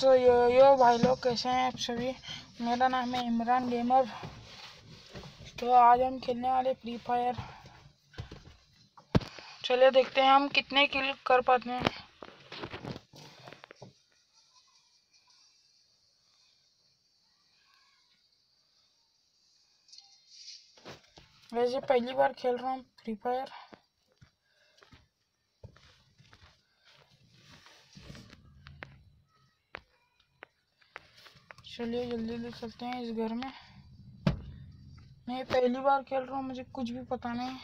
यो भाई लोग, कैसे हैं आप सभी। मेरा नाम है इमरान गेमर। तो आज हम खेलने वाले फ्री फायर। चलिए देखते हैं हम कितने किल कर पाते हैं। वैसे पहली बार खेल रहा हूँ फ्री फायर। चलिए जल्दी जल्दी चलते हैं इस घर में। मैं पहली बार खेल रहा हूँ, मुझे कुछ भी पता नहीं।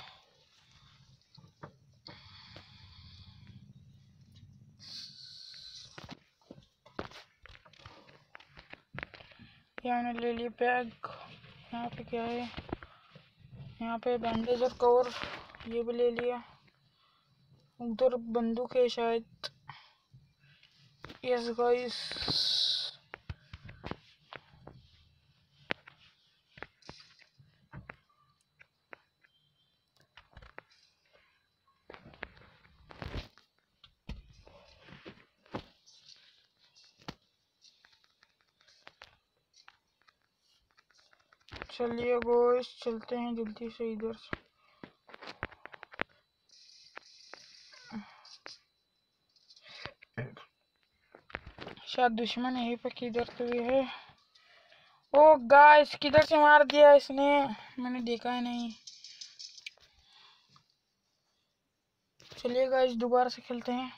यहाँ मैंने ले लिया बैग। यहाँ पे क्या है, यहाँ पे बैंडेज और कवर, ये भी ले लिया। उधर बंदूक है शायद। यस गाइस, चलिए गाइस चलते हैं जल्दी से इधर से। शायद दुश्मन यहीं पे किधर तो भी है। ओ गाइस, किधर से मार दिया इसने, मैंने देखा ही नहीं। चलिए गाइस दोबारा से खेलते हैं।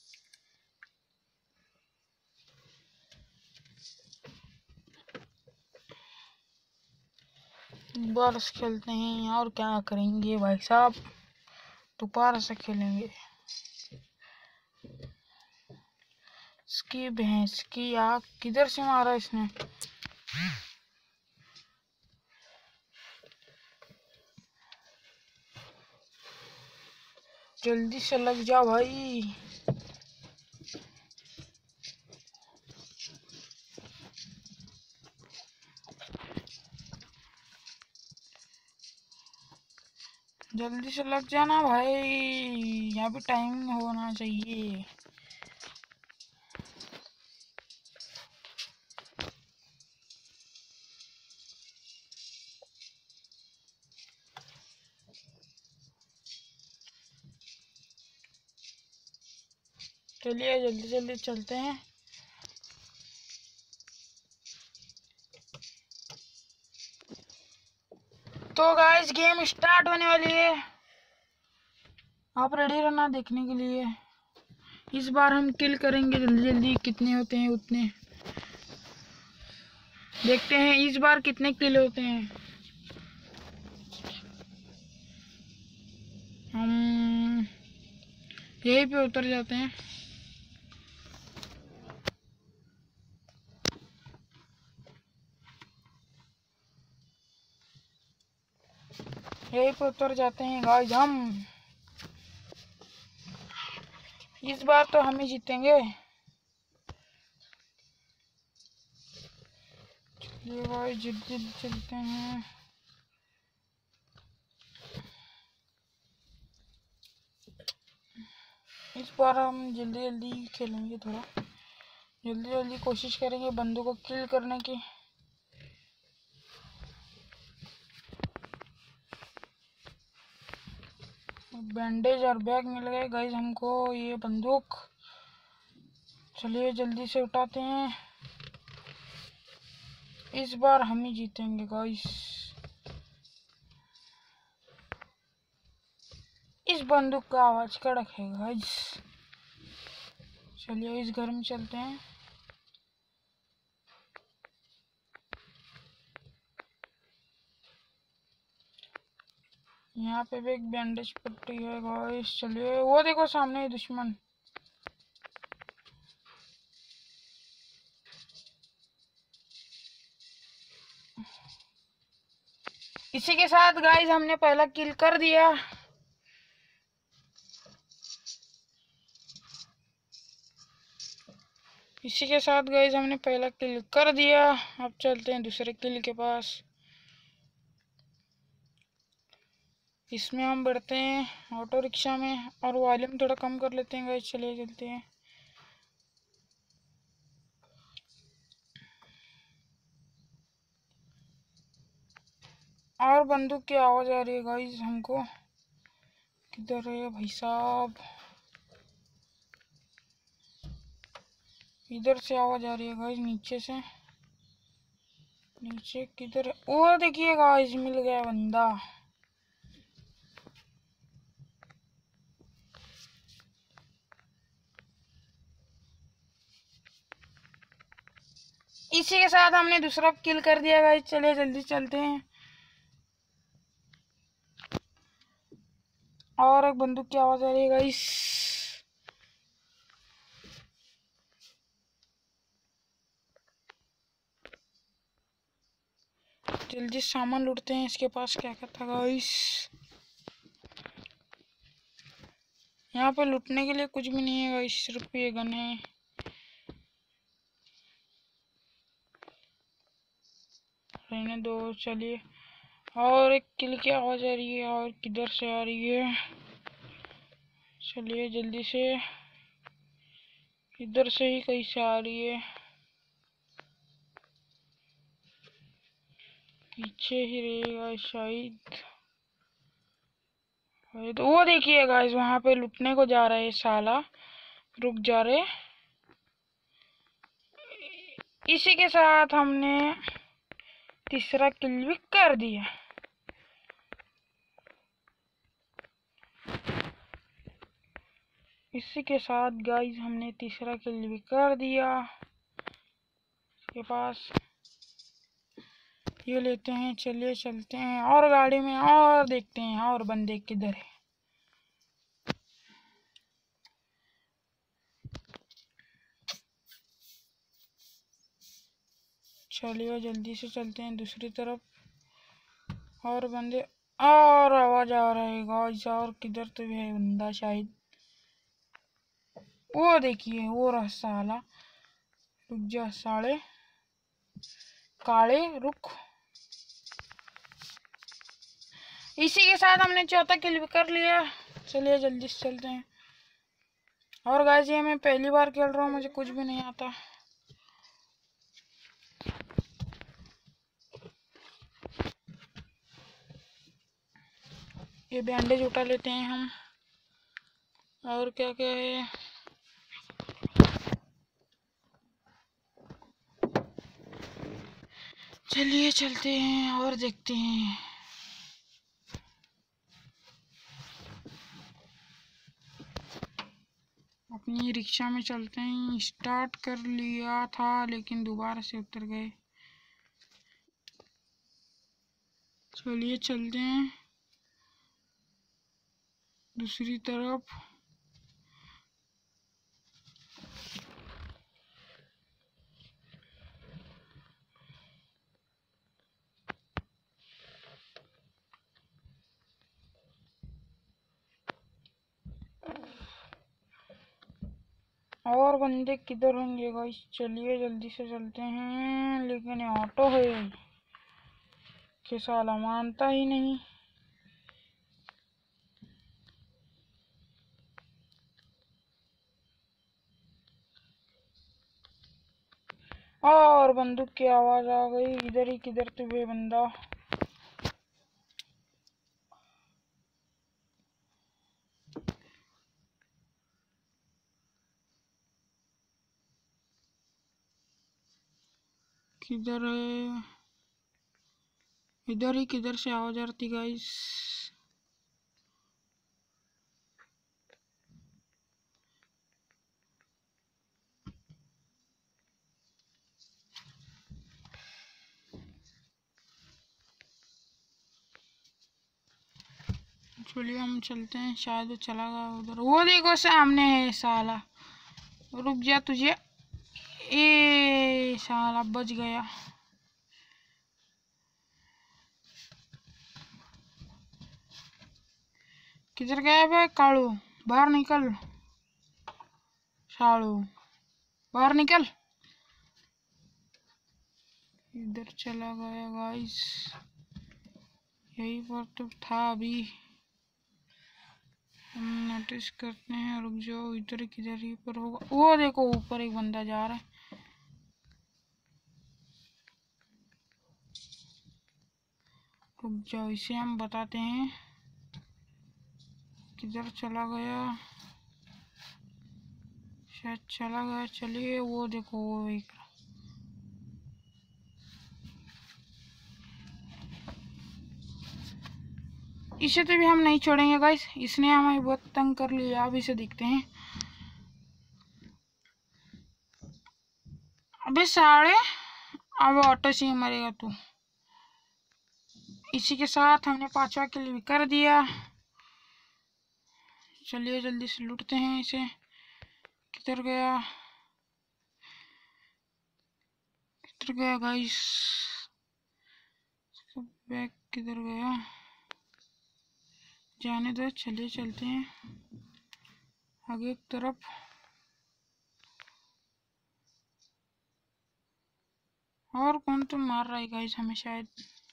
दोबारा से खेलते हैं, और क्या करेंगे भाई साहब, दोबारा से खेलेंगे। इसकी भैंस की आग, किधर से मारा इसने। जल्दी से लग जा भाई। जल्दी से लग जाना भाई, यहाँ भी टाइम होना चाहिए। चलिए जल्दी जल्दी चलते हैं। तो गाइस गेम स्टार्ट होने वाली है, आप रेडी रहना देखने के लिए। इस बार हम किल करेंगे जल्दी जल्दी, कितने होते हैं उतने। देखते हैं इस बार कितने किल होते हैं। हम यहीं पे उतर जाते हैं। यहीं पे उतर जाते हैं गाइस हम। इस बार तो हम ही जीतेंगे। ये भाई जल्दी जल्दी चलते हैं। इस बार हम जल्दी जल्दी खेलेंगे, थोड़ा जल्दी जल्दी कोशिश करेंगे बंदों को किल करने की। बैंडेज और बैग मिल गए गाइस हमको, ये बंदूक। चलिए जल्दी से उठाते हैं, इस बार हम ही जीतेंगे गाइस। इस बंदूक का आवाज कड़क है गाइस। चलिए इस घर में चलते हैं। यहाँ पे भी एक बैंडेज पट्टी है गाइस। चलिए, वो देखो सामने ही दुश्मन। इसी के साथ गाइस हमने पहला किल कर दिया। इसी के साथ गाइस हमने पहला किल कर दिया। अब चलते हैं दूसरे किल के पास। इसमें हम बढ़ते हैं ऑटो रिक्शा में, और वॉल्यूम थोड़ा कम कर लेते हैं गाइस। चलिए चलते हैं। और बंदूक की आवाज आ रही है गाइस हमको। किधर है भाई साहब? इधर से आवाज आ रही है गाइस, नीचे से। नीचे किधर है? वो देखिए गाइस, मिल गया बंदा। इसी के साथ हमने दूसरा किल कर दिया गाइस। चलिए जल्दी चलते हैं। और एक बंदूक की आवाज आ रही है गाइस। जल्दी सामान लूटते हैं। इसके पास क्या क्या था गाइस? यहाँ पे लूटने के लिए कुछ भी नहीं है गाइस, सिर्फ ये गन है। रहने दो। चलिए, और एक किल की आवाज आ रही है। और किधर से आ रही है? चलिए जल्दी से। इधर से ही कहीं से आ रही है। पीछे ही रहेगा शायद। तो वो देखिए गाइस, वहां पे लुटने को जा रहे हैं साला। रुक जा रहे। इसी के साथ हमने तीसरा किल भी कर दिया। इसी के साथ गाइस हमने तीसरा किल भी कर दिया। इसके पास ये लेते हैं। चलिए चलते हैं और गाड़ी में, और देखते हैं और बंदे किधर है। चलिए जल्दी से चलते हैं दूसरी तरफ। और बंदे, और आवाज आ रहा है गाइस। और किधर तो है बंदा शायद। वो देखिए, वो रहा साला। रुक जा साले काले, रुक। इसी के साथ हमने चौथा किल भी कर लिया। चलिए जल्दी से चलते हैं। और गाइस ये मैं पहली बार खेल रहा हूँ, मुझे कुछ भी नहीं आता। ये बैंडेज उठा लेते हैं हम। और क्या क्या है? चलिए चलते हैं और देखते हैं। अपनी रिक्शा में चलते हैं। स्टार्ट कर लिया था लेकिन दोबारा से उतर गए। चलिए चलते हैं दूसरी तरफ। और बंदे किधर होंगे गाइस? चलिए जल्दी से चलते हैं। लेकिन ये ऑटो है कि साला मानता ही नहीं। और बंदूक की आवाज आ गई। इधर ही किधर तो वे बंदा। किधर है? इधर ही किधर से आवाज आ रही गाइस। चलिए हम चलते हैं। शायद वो चला गया उधर। वो देखो सामने है साला। रुक जा तुझे। ए साला बच गया। किधर गया बे कालू? बाहर निकल सालू, बाहर निकल। इधर चला गया गाइस। यही पर तो था अभी। हम नोटिस करते हैं। रुक जाओ, इधर किधर ही पर होगा। वो देखो ऊपर एक बंदा जा रहा है। रुक जाओ, इसे हम बताते हैं किधर चला गया। शायद चला गया। चलिए वो देखो, वो एक इसे तो भी हम नहीं छोड़ेंगे गाइस, इसने हमें बहुत तंग कर लिया। अब इसे देखते हैं। अबे साले, अब ऑटो से ही मरेगा तू। इसी के साथ हमने 5वां किल भी कर दिया। चलिए जल्दी से लूटते हैं इसे। किधर गया, किधर गया गाइस? बैग किधर गया? जाने दो, चलिए चलते हैं आगे की तरफ। और कौन तो मार रहा है गाइस हमें शायद।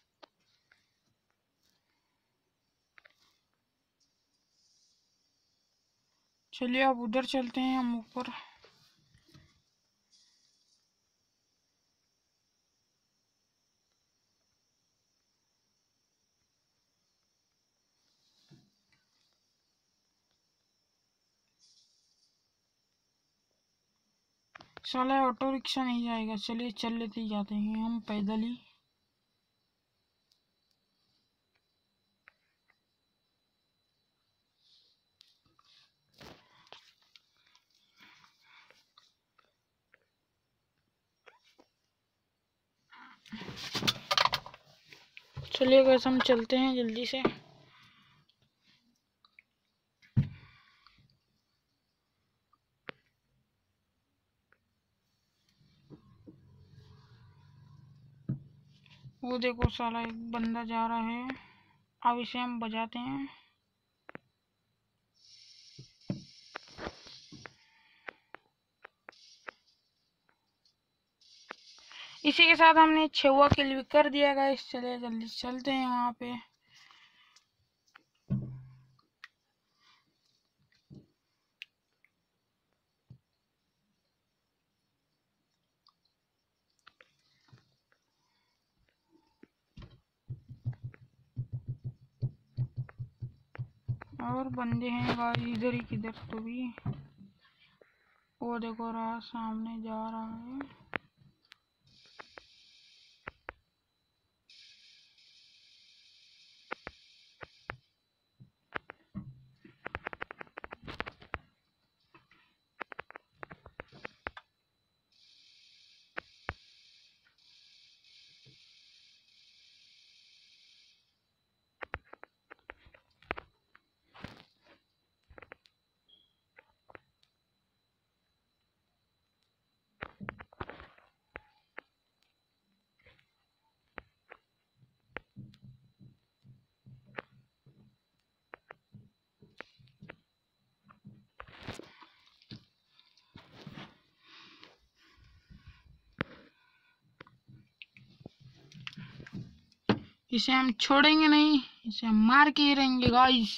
चलिए अब उधर चलते हैं हम ऊपर। साला ऑटो रिक्शा नहीं जाएगा। चलिए चल लेते ही जाते हैं हम पैदल ही। चलिए गाइस हम चलते हैं जल्दी से। वो देखो साला एक बंदा जा रहा है। अब इसे हम बजाते हैं। इसी के साथ हमने 6वां किल भी कर दिया गाइस। चलिए जल्दी चलते हैं वहां पे। और बंदे हैं गाइस इधर ही, किधर तो भी। वो देखो रहा, सामने जा रहा है। इसे हम छोड़ेंगे नहीं, इसे हम मार के ही रहेंगे गाइस।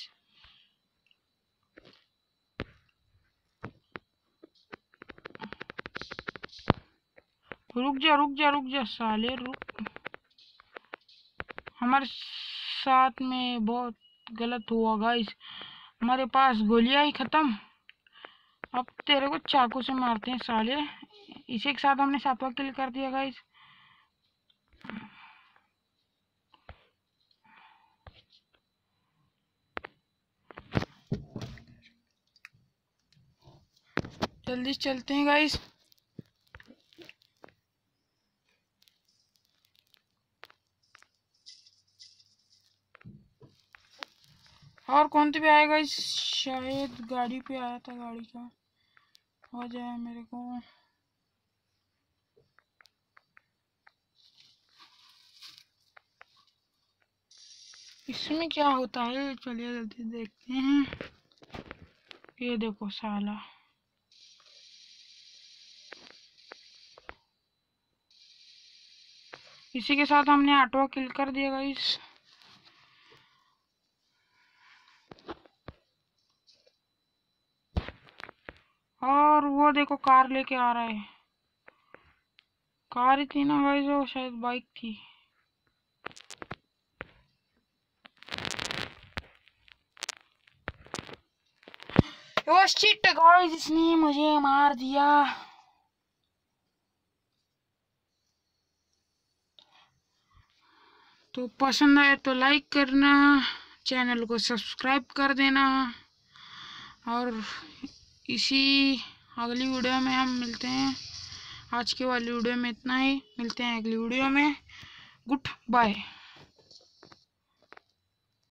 रुक जा रुक जा रुक जा साले, रुक। हमारे साथ में बहुत गलत हुआ गाइस। हमारे पास गोलियां ही खत्म। अब तेरे को चाकू से मारते हैं साले। इसी के साथ हमने 7वां किल कर दिया गाइस। जल्दी चलते हैं गाइस। और कौन तो भी आएगा इस, शायद गाड़ी पे आया था। गाड़ी का हो जाए मेरे को। इसमें क्या होता है, चलिए जल्दी देखते हैं। ये देखो साला, इसी के साथ हमने 8वां किल कर दिया गाइस। और वो देखो कार लेके आ रहा है। कार ही थी ना गाइस, वो शायद बाइक थी। ओ शिट गाइस, इसने मुझे मार दिया। तो पसंद आए तो लाइक करना, चैनल को सब्सक्राइब कर देना, और इसी अगली वीडियो में हम मिलते हैं। आज की वाली वीडियो में इतना ही, मिलते हैं अगली वीडियो में। Good bye.